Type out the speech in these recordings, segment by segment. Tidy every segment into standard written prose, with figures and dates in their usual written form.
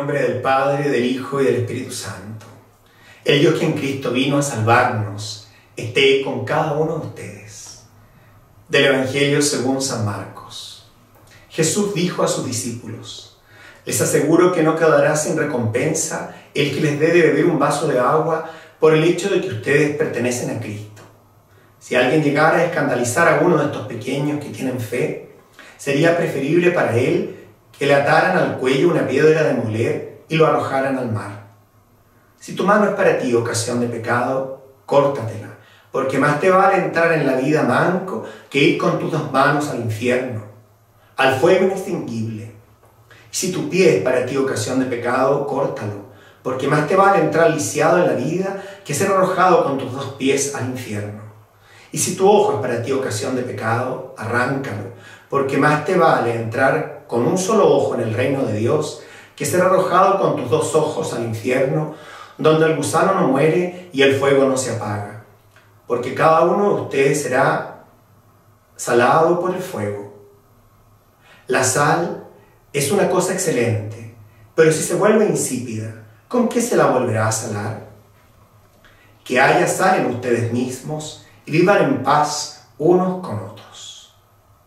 nombre del Padre, del Hijo y del Espíritu Santo. El Dios que en Cristo vino a salvarnos, esté con cada uno de ustedes. Del Evangelio según San Marcos. Jesús dijo a sus discípulos: les aseguro que no quedará sin recompensa el que les dé de beber un vaso de agua por el hecho de que ustedes pertenecen a Cristo. Si alguien llegara a escandalizar a uno de estos pequeños que tienen fe, sería preferible para él que le ataran al cuello una piedra de moler y lo arrojaran al mar. Si tu mano es para ti ocasión de pecado, córtatela, porque más te vale entrar en la vida manco que ir con tus dos manos al infierno, al fuego inextinguible. Y si tu pie es para ti ocasión de pecado, córtalo, porque más te vale entrar lisiado en la vida que ser arrojado con tus dos pies al infierno. Y si tu ojo es para ti ocasión de pecado, arráncalo, porque más te vale entrar con un solo ojo en el reino de Dios que ser arrojado con tus dos ojos al infierno, donde el gusano no muere y el fuego no se apaga. Porque cada uno de ustedes será salado por el fuego. La sal es una cosa excelente, pero si se vuelve insípida, ¿con qué se la volverá a salar? Que haya sal en ustedes mismos y vivan en paz unos con otros.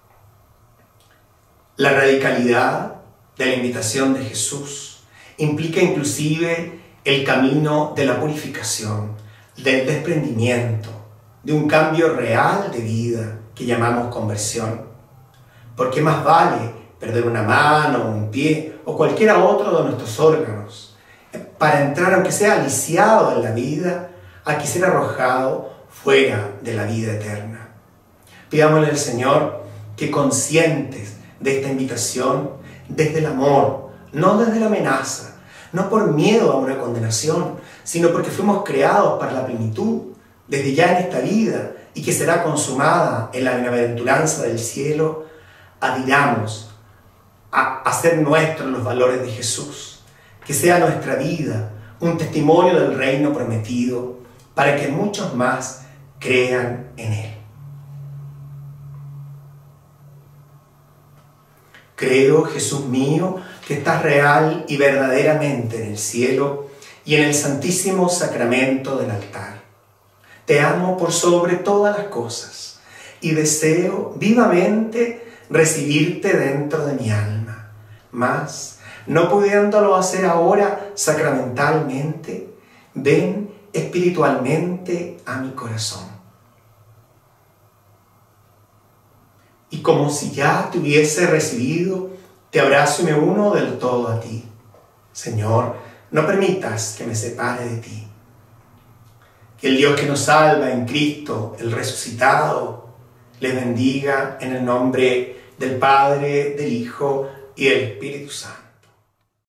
La radicalidad de la invitación de Jesús implica inclusive el camino de la purificación, del desprendimiento, de un cambio real de vida que llamamos conversión. Porque más vale perder una mano, un pie o cualquiera otro de nuestros órganos para entrar, aunque sea lisiado en la vida, a que ser arrojado fuera de la vida eterna. Pidámosle al Señor que, conscientes de esta invitación, desde el amor, no desde la amenaza, no por miedo a una condenación, sino porque fuimos creados para la plenitud, desde ya en esta vida, y que será consumada en la bienaventuranza del cielo, adhiramos a hacer nuestros los valores de Jesús, que sea nuestra vida un testimonio del reino prometido, para que muchos más crean en Él. Creo, Jesús mío, que estás real y verdaderamente en el cielo y en el santísimo sacramento del altar. Te amo por sobre todas las cosas y deseo vivamente recibirte dentro de mi alma. Mas, no pudiéndolo hacer ahora sacramentalmente, ven espiritualmente a mi corazón. Y como si ya te hubiese recibido, te abrazo y me uno del todo a ti. Señor, no permitas que me separe de ti. Que el Dios que nos salva en Cristo, el resucitado, les bendiga en el nombre del Padre, del Hijo y del Espíritu Santo.